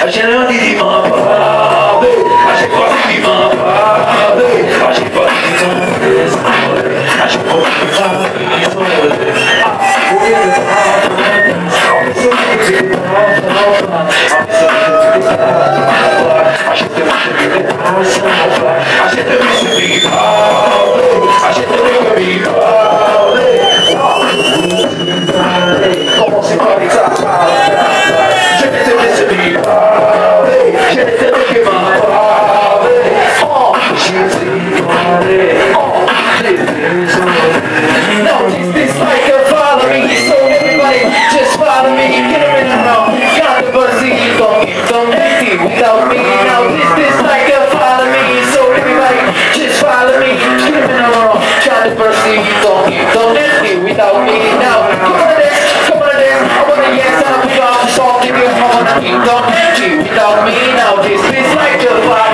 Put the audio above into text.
Achei não de mapa, achei quase de mapa, achei quase de mapa, achei quase de mapa. Without me, now this like a follow me, so everybody just follow me, skipping along, trying to proceed, don't let me without me, now come on there, I wanna yes, I'll be off, so I'll give you a moment, don't let me without me, now this like a follow